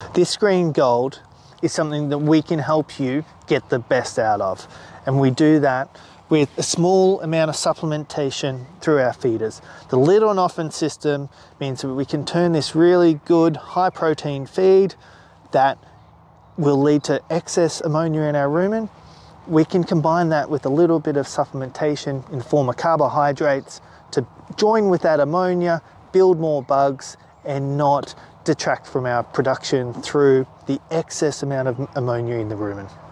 This green gold is something that we can help you get the best out of. And we do that with a small amount of supplementation through our feeders. The little and often system means that we can turn this really good high protein feed that will lead to excess ammonia in our rumen. We can combine that with a little bit of supplementation in form of carbohydrates to join with that ammonia, build more bugs, and not detract from our production through the excess amount of ammonia in the rumen.